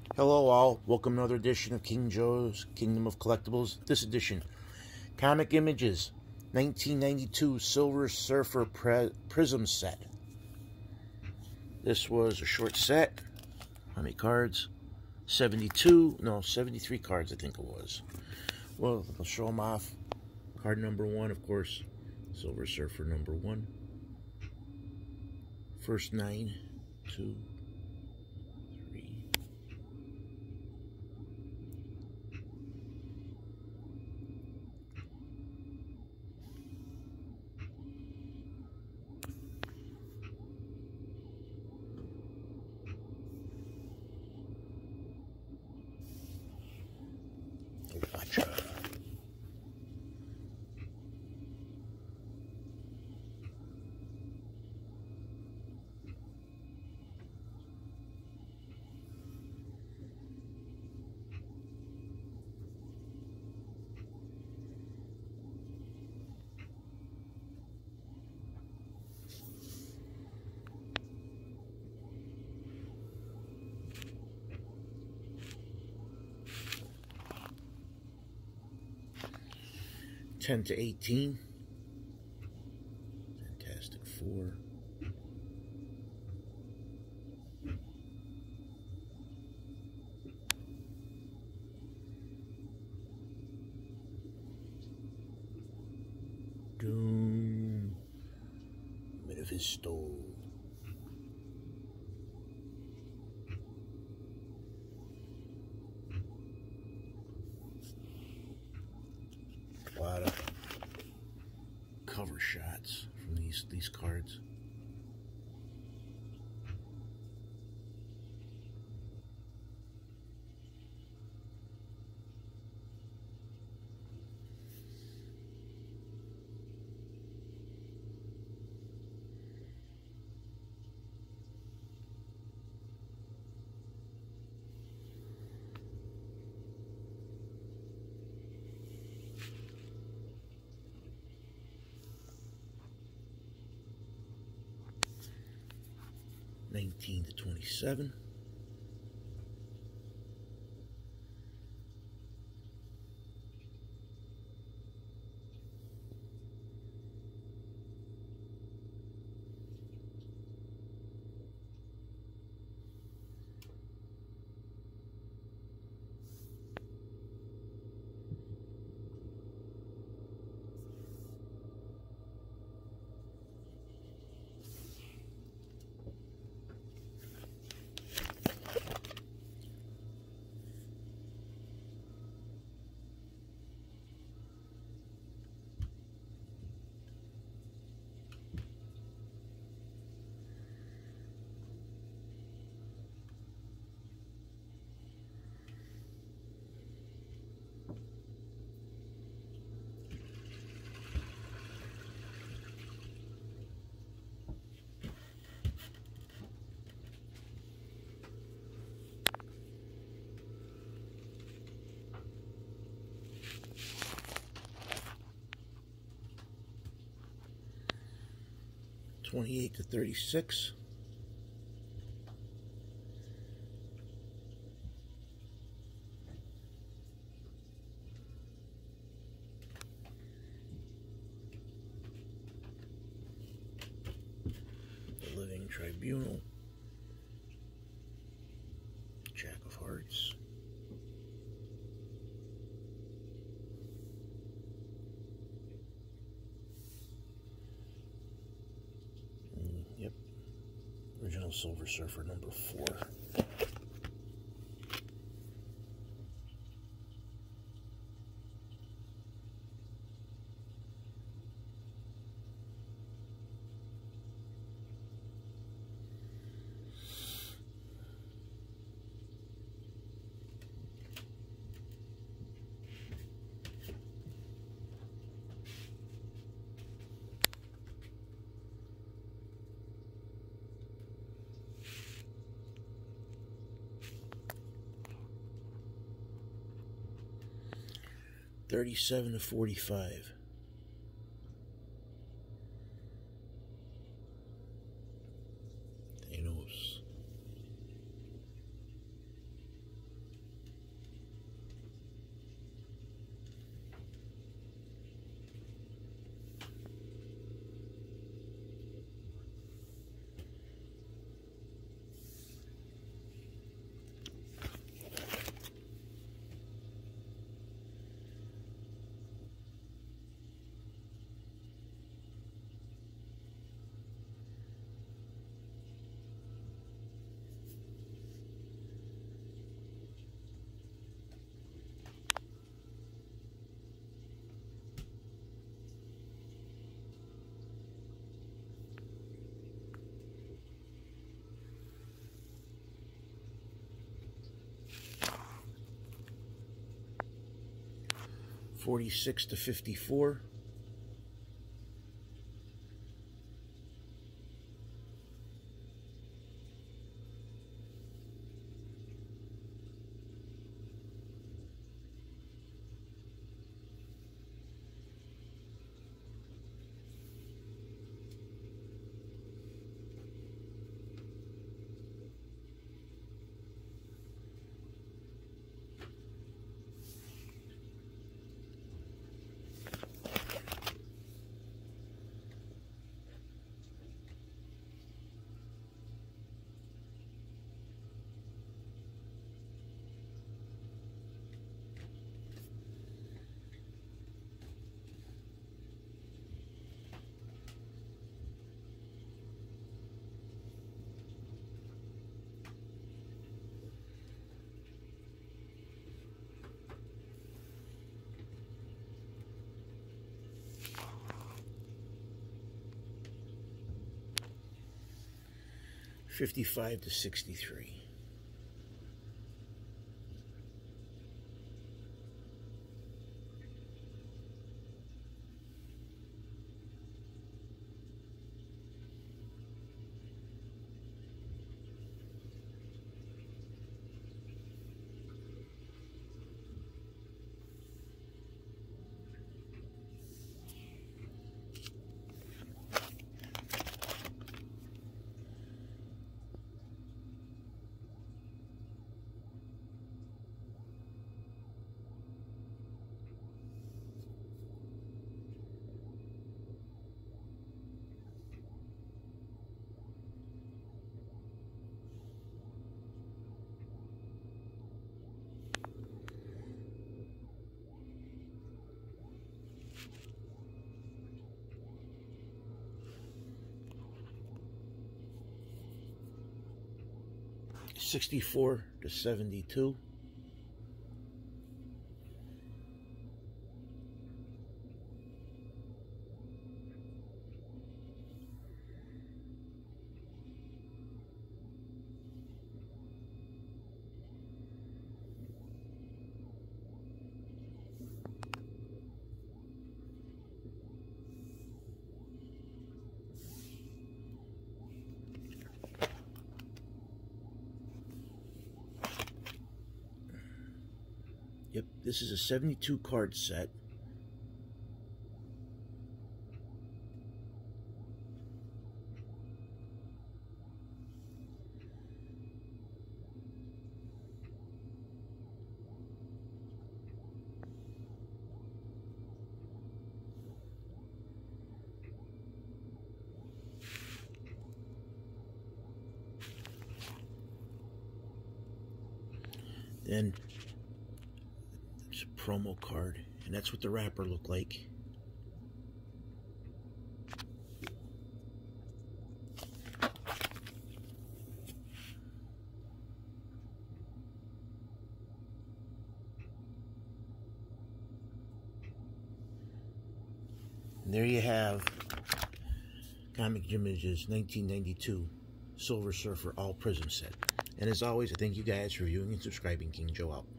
Hello all, welcome to another edition of King Joe's Kingdom of Collectibles. This edition, Comic Images, 1992 Silver Surfer Prism set. This was a short set. How many cards? 73 cards I think it was. Well, I'll show them off. Card number 1, of course, Silver Surfer number 1. First 9, 2, 3. Gotcha. Ten to 18. Fantastic Four. Doom. Mephisto. A lot of cover shots from these cards. Nineteen to 27. $28 to $36. The Living Tribunal. Jack of Hearts. Yep. Original Silver Surfer number 4. $37 to $45. Thanos. 46 to 54. $55 to $63. $64 to $72. Yep, this is a 72 card set. Then it's a promo card, and that's what the wrapper looked like. And there you have Comic Images 1992 Silver Surfer All Prism set. And as always, I thank you guys for viewing and subscribing. King Joe out.